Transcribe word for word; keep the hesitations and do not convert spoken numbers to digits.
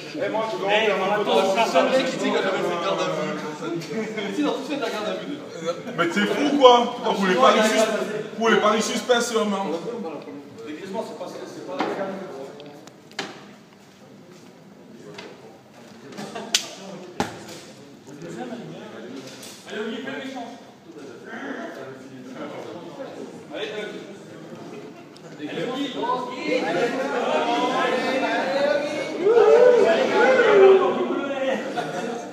Eh, moi, je dois faire un peu de personne ne critique quand j'avais fait une garde à vue. Si, dans tout fait de la garde à vue déjà. Mais t'es fou quoi? Pour les paris suspects, pour les paris suspects sûrement. Déguisement, c'est pas c'est pas la garde à vue. Allez, Olivier, fais l'échange. Allez, Doug. Allez, Olivier.